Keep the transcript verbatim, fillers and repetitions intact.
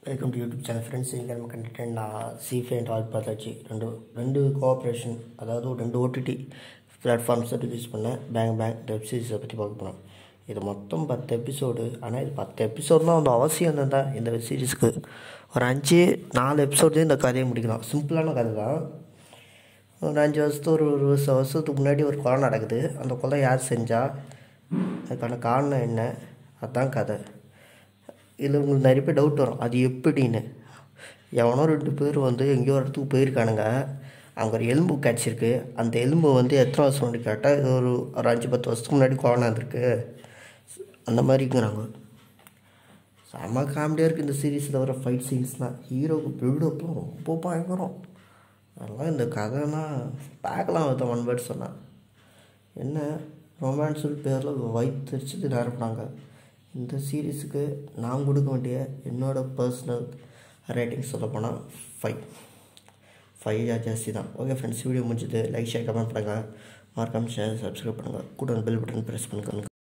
Welcome to YouTube channel friends. ఇంకా நம்ம content నా సీఫీ అండ్ ఆల్ பார்த்தாச்சு. ரெண்டு ரெண்டு கோஆப்ரேஷன், அதாவது ரெண்டு ஓடிடி பிளாட்ஃபார்ம்ஸ் ரிலீஸ் பண்ண பேங் பேங் வெப் சீரிஸை பற்றி பார்க்க போகிறோம். இது மொத்தம் பத்து எபிசோடு. ஆனால் இது பத்து எபிசோடு தான் வந்து அவசியம் தான் இந்த வெப் சீரிஸ்க்கு. ஒரு அஞ்சு நாலு எபிசோட்லேயும் இந்த கதையை முடிக்கலாம். சிம்பிளான கதை தான். ஒரு அஞ்சு வருஷத்து ஒரு ஒரு வருஷம் வருஷத்துக்கு முன்னாடி ஒரு கொலை நடக்குது. அந்த கொலை யார் செஞ்சால், அதுக்கான காரணம் என்ன, அதுதான் கதை. இதில் உங்களுக்கு நிறைய பேர் டவுட் வரும், அது எப்படின்னு. எவனோ ரெண்டு பேர் வந்து எங்கேயோ ஒரு இடத்துக்கு போயிருக்கானுங்க. அங்கே ஒரு எலும்பு கிடச்சிருக்கு. அந்த எலும்பு வந்து எத்தனை வருஷம் முன்னாடி கேட்டால் இது ஒரு ஒரு அஞ்சு பத்து வருஷத்துக்கு முன்னாடி கொரோனா இருந்திருக்கு. அந்த மாதிரிங்கிறாங்க. செம்ம காமெடியாக இருக்குது இந்த சீரீஸில் வர ஃபைட் சீன்ஸ்லாம். ஹீரோவுக்கு பில்டப்லாம் ரொம்ப பயங்கரம். அதெல்லாம் இந்த கதைலாம் பார்க்கலாம். அதை ஒன் வேர்ட் சொன்னால் என்ன ரொமான்ஸ் பேரில் வயிற்றுச்சது நிரப்புனாங்க. இந்த சீரீஸுக்கு நான் கொடுக்க வேண்டிய என்னோடய பர்சனல் ரேட்டிங் சொல்ல போனால் ஃபைவ் ஃபைவ் ஜாஸ்தி தான். ஓகே ஃப்ரெண்ட்ஸ், வீடியோ முடிஞ்சது. லைக் ஷேர் கமெண்ட் பண்ணுங்கள், மறக்காமல் ஷேர் சப்ஸ்கிரைப் பண்ணுங்கள், கூட பெல் பட்டன் ப்ரெஸ் பண்ணுங்கள்.